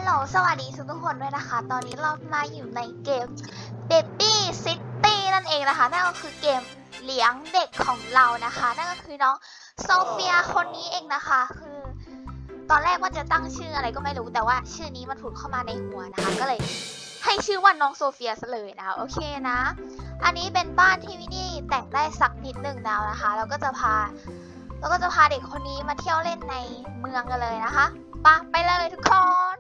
ลสวัสดีทุกคนด้วยนะคะตอนนี้เรามาอยู่ในเกม Baby City นั่นเองนะคะนั่นก็คือเกมเลี้ยงเด็กของเรานะคะนั่นก็คือน้องโซเฟียคนนี้เองนะคะคือตอนแรกว่าจะตั้งชื่ออะไรก็ไม่รู้แต่ว่าชื่อนี้มันผุดเข้ามาในหัวนะคะก็เลยให้ชื่อว่าน้องโซเฟียซะเลยนะคะโอเคนะอันนี้เป็นบ้านที่วินนี่แต่งได้สักนิดหนึ่งแล้วนะคะเราก็จะพาเด็กคนนี้มาเที่ยวเล่นในเมืองกันเลยนะคะไปเลยทุกคน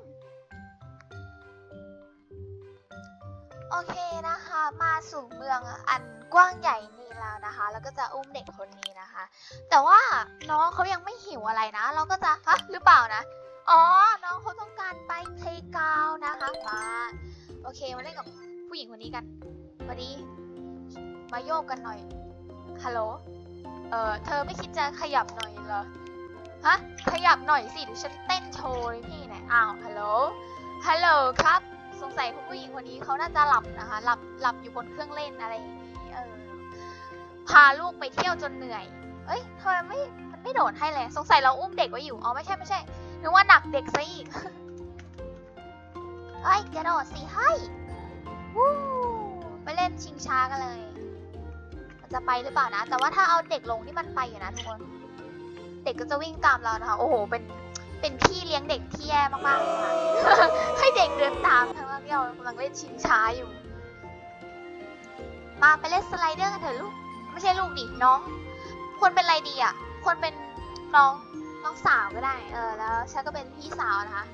โอเคนะคะมาสู่เมืองอันกว้างใหญ่นี้แล้วนะคะแล้วก็จะอุ้มเด็กคนนี้นะคะแต่ว่าน้องเขายังไม่หิวอะไรนะเราก็จะหรือเปล่านะอ๋อน้องเขาต้องการไปเพลย์กราวด์นะคะมาโอเคมาเล่นกับผู้หญิงคนนี้กันวันนี้มาโยกกันหน่อยฮัลโหลเธอไม่คิดจะขยับหน่อยเหรอขยับหน่อยสิเดี๋ยวฉันเต้นโชว์พี่ไหนอ้าวฮัลโหลครับสงสัยคุณผู้หญิงคนนี้เขาน่าจะหลับนะคะหลับอยู่บนเครื่องเล่นอะไรอย่างนี้พาลูกไปเที่ยวจนเหนื่อยทำไมมันไม่โดดให้เลยสงสัยเราอุ้มเด็กไว้อยู่อ๋อไม่ใช่นึกว่าหนักเด็กซะอีกกระโดดสิวู้ไปเล่นชิงช้ากันเลยจะไปหรือเปล่านะแต่ว่าถ้าเอาเด็กลงที่มันไปอยู่นะทุกคนเด็กก็จะวิ่งตามเรานะคะโอ้โหเป็นพี่เลี้ยงเด็กที่แย่มากๆเลยค่ะ ให้เด็กเดินตามทั้งที่เรากำลังเล่นชิงช้าอยู่มาไปเล่นสไลเดอร์กันเถอะลูกไม่ใช่ลูกดิน้องควรเป็นอะไรดีอ่ะควรเป็นน้องสาวก็ได้แล้วฉันก็เป็นพี่สาวนะคะ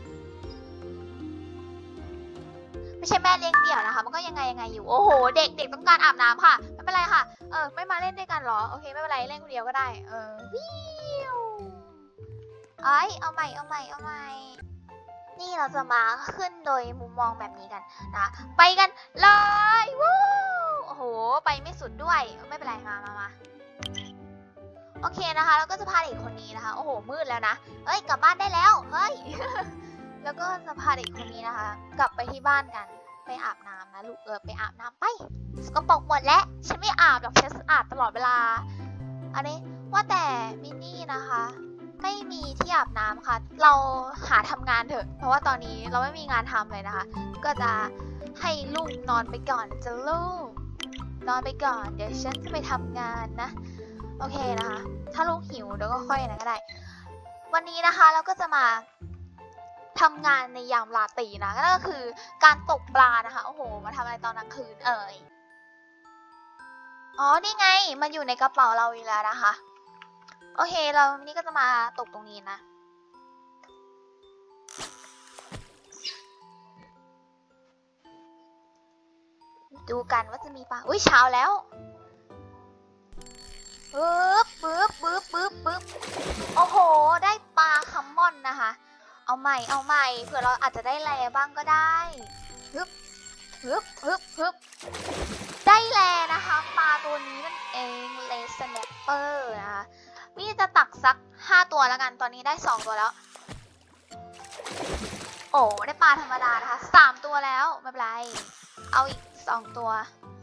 ไม่ใช่แม่เลี้ยงเดี่ยวนะคะมันก็ยังไงอยู่โอ้โหเด็กต้องการอาบน้ำค่ะไม่เป็นไรค่ะไม่มาเล่นด้วยกันหรอโอเคไม่เป็นไรเล่นคนเดียวก็ได้วิวเอาใหม่นี่เราจะมาขึ้นโดยมุมมองแบบนี้กันนะไปกันเลยวู้โอ้โหไปไม่สุดด้วยไม่เป็นไรมาโอเคนะคะแล้วก็จะพาเด็กคนนี้นะคะโอ้โหมืดแล้วนะกลับบ้านได้แล้วแล้วก็จะพาเด็กคนนี้นะคะกลับไปที่บ้านกันไปอาบน้ำนะลูกไปอาบน้ำไปสกปรกหมดแล้วฉันไม่อาบหรอกฉันสะอาดตลอดเวลาอันนี้ว่าแต่มินนี่นะคะไม่มีที่อาบน้ำค่ะเราหาทำงานเถอะเพราะว่าตอนนี้เราไม่มีงานทำเลยนะคะก็จะให้ลูกนอนไปก่อนจะลูกนอนไปก่อนเดี๋ยวฉันจะไปทำงานนะโอเคนะคะถ้าลูกหิวเดี๋ยวก็ค่อยนะก็ได้วันนี้นะคะเราก็จะมาทำงานในยามราตรีนะนั่นก็คือการตกปลานะคะโอ้โหมาทำอะไรตอนกลางคืนอ๋อนี่ไงมันอยู่ในกระเป๋าเราอีกแล้วนะคะโอเคเรานี่ก็จะมาตกตรงนี้นะดูกันว่าจะมีปลาเช้าแล้วปึ๊บโอ้โหได้ปลาคัมมอนนะคะเอาใหม่เผื่อเราอาจจะได้แลบ้างก็ได้ฮึบได้แลนะคะปลาตัวนี้นั่นเองเลสแนปเปอร์นะคะนี่จะตักสัก5ตัวแล้วกันตอนนี้ได้2ตัวแล้วโอ้ได้ปลาธรรมดานะคะ3ตัวแล้วไม่เป็นไรเอาอีก2ตัว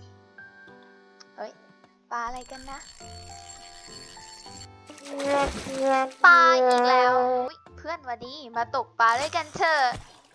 ปลาอะไรกันนะปลาอีกแล้วเพื่อนวันนี้มาตกปลาด้วยกันเถอะ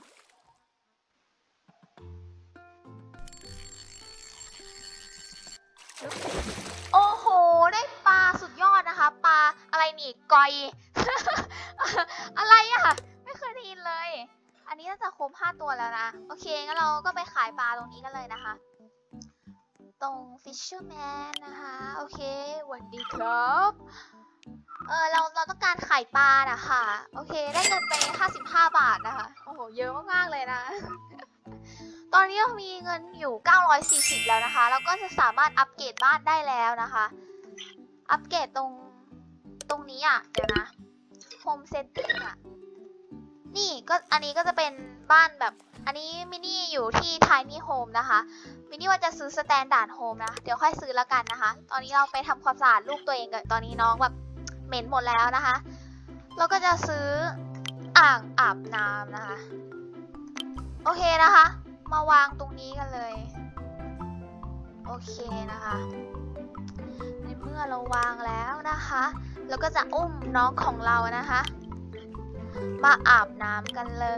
โอ้โหได้ปลาสุดยอดนะคะปลาอะไรนี่กอย อะไรอะไม่เคยได้ยินเลยอันนี้น่าจะครบ5ตัวแล้วนะโอเคงั้นเราก็ไปขายปลาตรงนี้กันเลยนะคะตรง Fisherman นะคะโอเคสวัสดีครับเราต้องการขายปลานะคะโอเคได้เงินไป55 บาทนะคะโอ้โหเยอะมากๆเลยนะ ตอนนี้เรามีเงินอยู่940แล้วนะคะแล้วก็จะสามารถอัปเกรดบ้านได้แล้วนะคะอัปเกรดตรงนี้เดี๋ยวนะ Home Setting นี่ก็อันนี้ก็จะเป็นบ้านแบบอันนี้มินี่อยู่ที่ Tiny Home นะคะมินี่ว่าจะซื้อ Standard Home นะเดี๋ยวค่อยซื้อแล้วกันนะคะตอนนี้เราไปทำความสะอาดลูกตัวเองกันตอนนี้น้องแบบเหม็นหมดแล้วนะคะเราก็จะซื้ออ่างอาบน้ำนะคะโอเคนะคะมาวางตรงนี้กันเลยโอเคนะคะในเมื่อเราวางแล้วนะคะแล้วก็จะอุ้มน้องของเรานะคะมาอาบน้ำกันเลย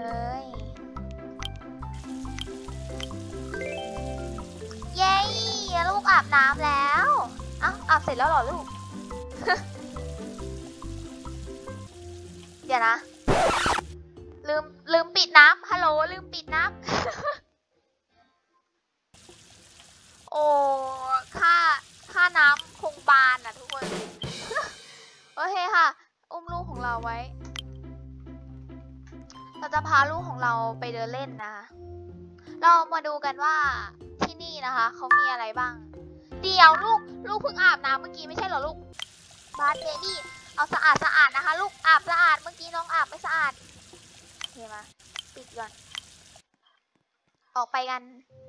เย้ลูกอาบน้ำแล้วอ้าวอาบเสร็จแล้วเหรอลูก เดี๋ยวนะลืมปิดน้ำฮัลโหลลืมปิดน้ำ โอ้ค่าน้ำคงบานทุกคน โอเคค่ะอุ้มลูกของเราไว้เราจะพาลูกของเราไปเดินเล่นนะคะเรามาดูกันว่าที่นี่นะคะเขามีอะไรบ้างเดี๋ยวลูกเพิ่งอาบน้ำเมื่อกี้ไม่ใช่เหรอลูกบาสเบบี้เอาสะอาดนะคะลูกอาบสะอาดเมื่อกี้น้องอาบไม่สะอาดโอเคมาปิดก่อนออกไปกัน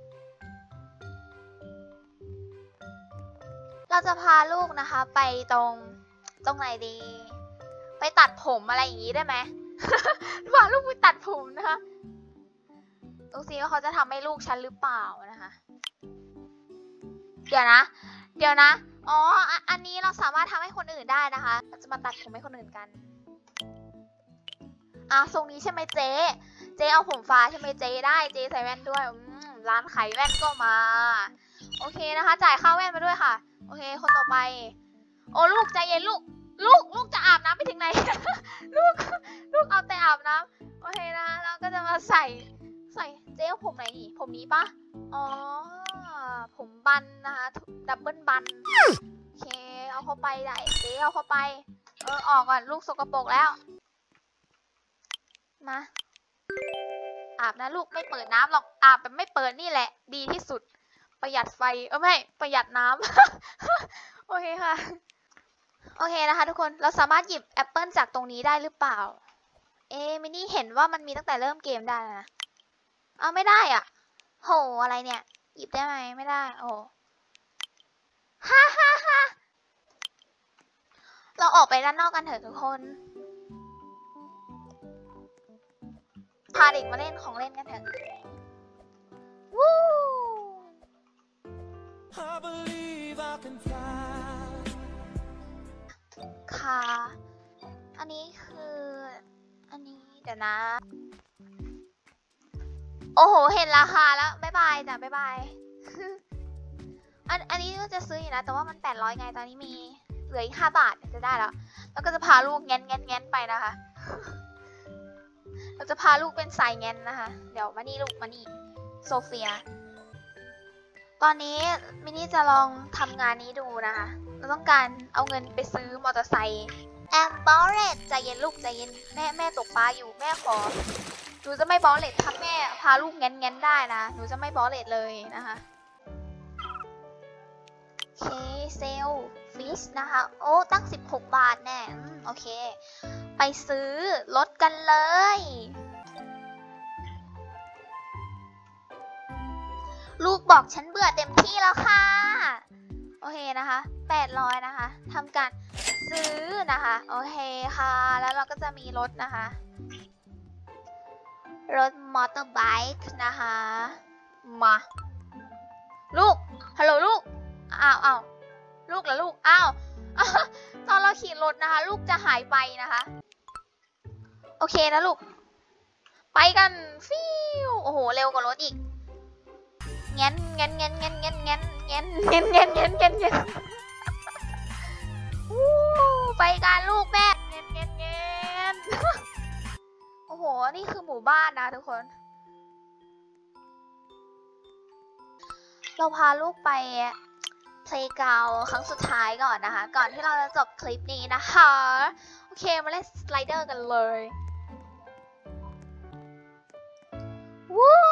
เราจะพาลูกนะคะไปตรงไหนดีไปตัดผมอะไรอย่างนี้ได้ไหม พาลูกไปตัดผมนะคะดูซิว่าเขาจะทำให้ลูกฉันหรือเปล่านะคะเดี๋ยวนะอ๋ออันนี้เราสามารถทำให้คนอื่นได้นะคะเราจะมาตัดผมให้คนอื่นกันทรงนี้ใช่ไหมเจ๊เอาผมฟ้าใช่ไหมเจ๊ได้เจ๊ใส่แว่นด้วยร้านขายแว่นก็มาโอเคนะคะจ่ายค่าแว่นมาด้วยค่ะโอเคคนต่อไปโอ้ลูกใจเย็นลูกจะอาบน้ำไปถึงไหน ลูกเอาแต่อาบน้ำโอเคนะเราก็จะมาใส่เจ๊เอาผมไหนนี่ผมนี้ปะอ๋อผมบันนะคะดับเบิลบันโอเคเอาเข้าไปได้เจ๊เอาเข้าไปออกก่อนลูกสกปรกแล้วมาอาบนะลูกไม่เปิดน้ำหรอกอาบแบบไม่เปิดนี่แหละดีที่สุดประหยัดไฟไม่ประหยัดน้ำ โอเคค่ะโอเคนะคะทุกคนเราสามารถหยิบแอปเปิลจากตรงนี้ได้หรือเปล่ามินี่เห็นว่ามันมีตั้งแต่เริ่มเกมได้นะไม่ได้อ่ะโหอะไรเนี่ยหยิบได้ไหมไม่ได้โอ้ฮ่าเราออกไปด้านนอกกันเถอะทุกคนพาเด็กมาเล่นของเล่นกันเถอะวู้ค่ะอันนี้คืออันนี้เดี๋ยวนะโอ้โหเห็นราคาแล้วบ๊ายบายจ้ะบ๊ายบาย อันนี้ก็จะซื้ออยู่นะแต่ว่ามัน800ไงตอนนี้มีเหลืออีก5 บาทจะได้แล้วก็จะพาลูกแง้นไปนะคะ เราจะพาลูกเป็นสายแง้นนะคะเดี๋ยวมานี่ลูกมานี่โซเฟียตอนนี้มินี่จะลองทำงานนี้ดูนะคะเราต้องการเอาเงินไปซื้อมอเตอร์ไซค์แอมบอลเลตใจเย็นลูกใจเย็นแม่ตกปลาอยู่แม่ขอหนูจะไม่บอลเลตถ้าแม่พาลูกแง้นได้นะหนูจะไม่บอลเลตเลยนะคะโอเคเซลฟิชนะคะโอ้ตั้ง16 บาทแน่โอเคไปซื้อรถกันเลยลูกบอกฉันเบื่อเต็มที่แล้วค่ะโอเคนะคะ800นะคะทำการซื้อนะคะโอเคค่ะแล้วเราก็จะมีรถนะคะรถมอเตอร์ไบค์นะคะมาลูกฮัลโหลลูกลูกเหรอลูกตอนเราขี่รถนะคะลูกจะหายไปนะคะโอเคนะลูกไปกันฟิวโอ้โหเร็วกว่ารถอีกแง้นไปกันลูกแม่แง้นโอ้โหนี่คือหมู่บ้านนะทุกคนเราพาลูกไปPlayground ครั้งสุดท้ายก่อนนะคะก่อนที่เราจะจบคลิปนี้นะคะโอเคมาเล่นสไลเดอร์กันเลยวู้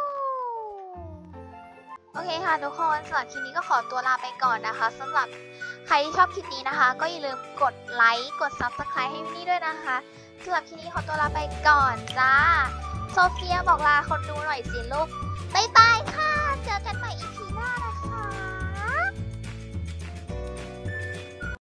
โอเคค่ะทุกคนสำหรับคลิปนี้ก็ขอตัวลาไปก่อนนะคะสำหรับใครที่ชอบคลิปนี้นะคะก็อย่าลืมกดไลค์กด Subscribe ให้วินนี่ด้วยนะคะสำหรับคลิปนี้ขอตัวลาไปก่อนจ้าโซเฟียบอกลาคนดูหน่อยสิลูกบ๊ายบายค่ะเจอกันใหม่ EP หน้านะ